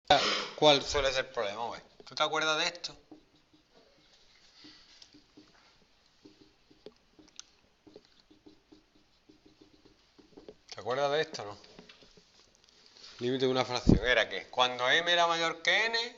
¿Cuál suele ser el problema? Vamos a ver. ¿Tú te acuerdas de esto? ¿Te acuerdas de esto o no? Límite de una fracción. Era que cuando m era mayor que n,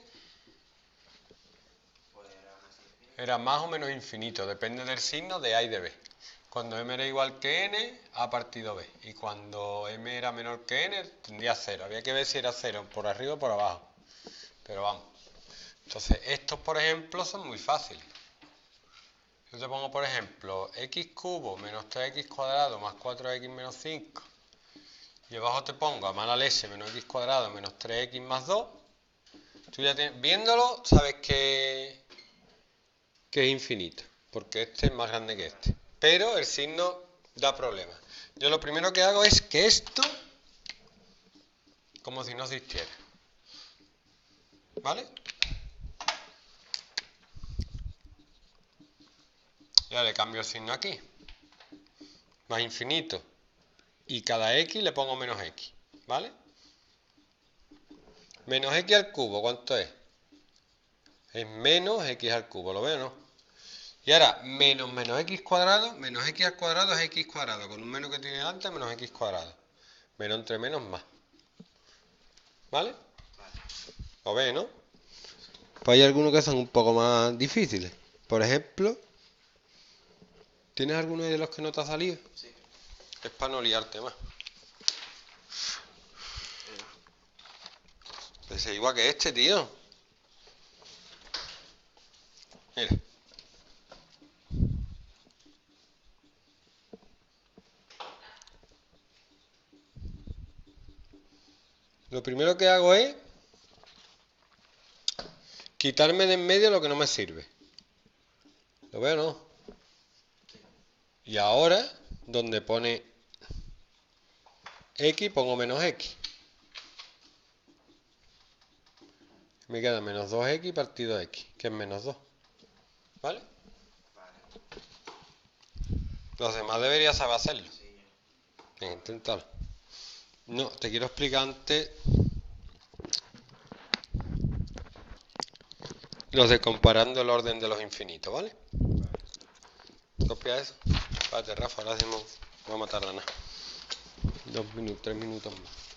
era más o menos infinito. Depende del signo de a y de b. Cuando m era igual que n, a partido b. Y cuando m era menor que n, tendría 0. Había que ver si era 0 por arriba o por abajo. Pero vamos. Entonces, estos, por ejemplo, son muy fáciles. Yo te pongo, por ejemplo, x cubo menos 3x cuadrado más 4x menos 5. Y abajo te pongo a mala leche menos x cuadrado menos 3x más 2. Tú ya viéndolo sabes que es infinito, porque este es más grande que este. Pero el signo da problemas. Yo lo primero que hago es que esto, como si no existiera. ¿Vale? Ya le cambio el signo aquí. Más infinito. Y cada x le pongo menos x. ¿Vale? Menos x al cubo, ¿cuánto es? Es menos x al cubo, ¿lo veo o no? Y ahora, menos x cuadrado, menos x al cuadrado es x cuadrado. Con un menos que tiene delante, menos x cuadrado. Menos entre menos más. ¿Vale? ¿Lo ves, no? Pues hay algunos que son un poco más difíciles. Por ejemplo, ¿tienes alguno de los que no te ha salido? Sí. Es para no liarte más. Pues es igual que este, tío. Mira. Lo primero que hago es quitarme de en medio lo que no me sirve. ¿Lo veo o no? Y ahora, donde pone x, pongo menos x. Me queda menos 2x partido x, que es menos 2. ¿Vale? Vale. Los demás deberías saber hacerlo. Sí. Venga, inténtalo. No, te quiero explicar antes los de comparando el orden de los infinitos, ¿vale? Copia eso. Espérate, Rafa, ahora hacemos. No vamos a tardar nada. 2 minutos, 3 minutos más.